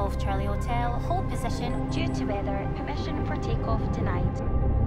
Golf Charlie Hotel, hold position due to weather, permission for takeoff denied.